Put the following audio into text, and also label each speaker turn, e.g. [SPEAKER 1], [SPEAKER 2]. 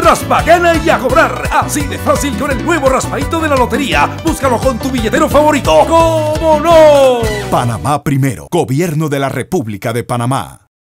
[SPEAKER 1] Raspa, gana y a cobrar. Así de fácil con el nuevo raspadito de la lotería. Búscalo con tu billetero favorito. ¡Cómo no!
[SPEAKER 2] Panamá Primero, Gobierno de la República de Panamá.